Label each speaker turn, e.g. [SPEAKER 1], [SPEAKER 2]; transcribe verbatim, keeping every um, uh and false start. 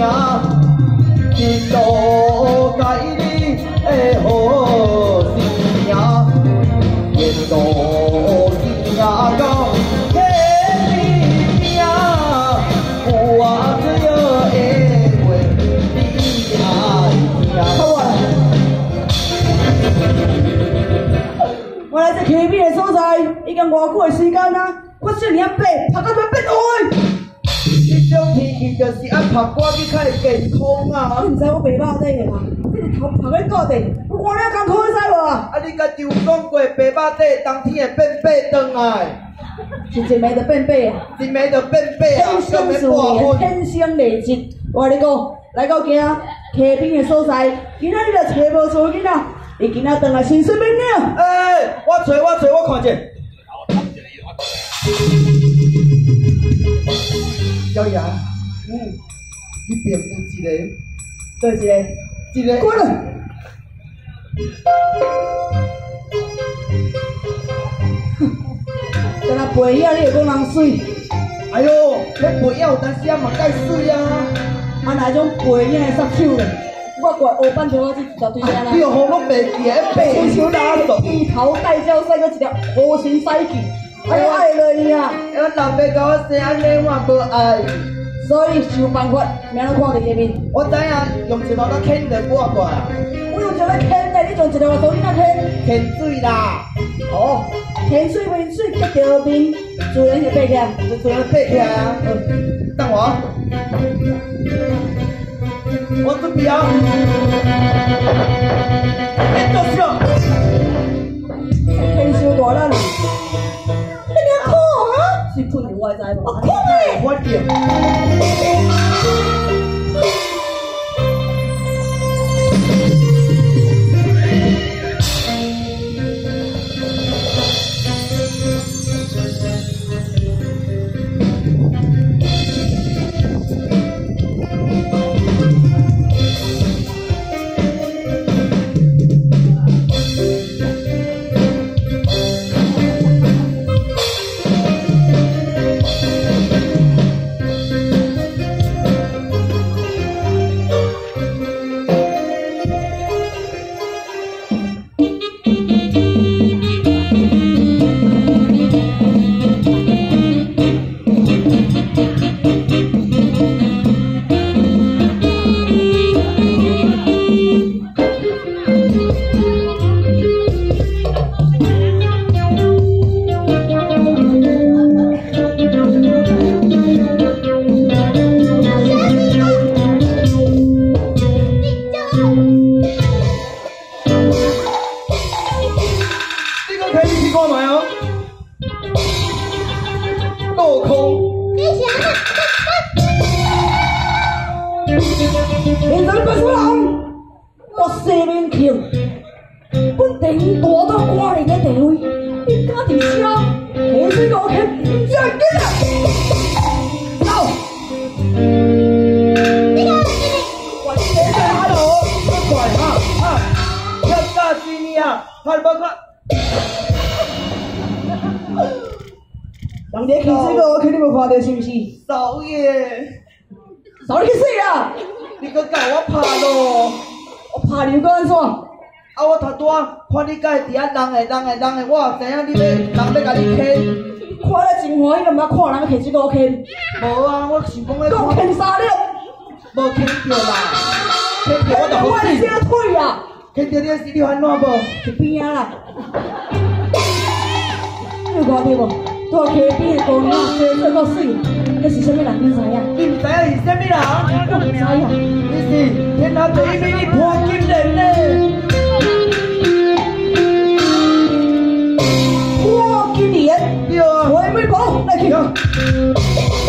[SPEAKER 1] 一路甲你的好生命，一路行到天边，有我最后的话，你爱听。好啊！我来这 K B 的所在，已经偌久的时间啊，我少年伯拍到要变坏。这种天气就是爱拍歌去较会健康啊！你毋知我白肉底的嘛？你日头拍咧到底，我换了艰苦会使无啊？啊！你家己有讲过白肉底冬天会变白转来，是一暝就变白啊，一暝就变白啊，天生自然，天生丽质。我跟你讲，来到今溪边的所在，今仔日就找无错囡仔，伊今仔转来新身份了。哎，我找我找我看者。小杨，嗯，迄边有一个，对一个，一个，滚了！敢若背影你会讲人水？哎哟，迄背影有当时啊嘛介水啊！啊，那种背影的杀手咧，我怪黑板条我这一条对下啦。你又好拢袂记啊？背手拉手，一头带胶赛个一条好心塞去。哎呀，爱落去啊！我人要甲我生安尼，我无爱，所以想办法，明仔看伫下面。我知影用一条甲牵着我过来。我用一条牵的，你用一条我手里那牵？牵水啦！哦，牵水面水结着面，自然就爬起来，就自然爬起来啊！嗯，等我，我准备啊！别做事了，牵伤大力。是困有我知无？我困诶！我着。现在你别说人，我生面强，我顶大到寡人的地位，你敢伫车，下水路去，唔正经啊！走！你看，我现在还有，快哈啊！要炸死你啊！快快快！人家去水路去，你无看到是不是？少爷，少你去死啊！你搁教我拍咯，我拍你搁安怎？啊，我头拄仔看你甲伊伫遐人诶人诶人诶，我也知影你要人要甲你牵，看了真欢喜，都毋捌看人牵这个牵。无啊，我想讲咧，讲牵三粒，无牵着啦，牵着我就好死。我这腿啊，牵着你的死你烦恼无？一边仔啦，你有看到无？住溪边的姑娘，生做够水，那是啥物人？你知影？你毋知影是啥物人？我毋知影。你是天下第一美女潘金莲呢？潘金莲，对啊，回美宝来去。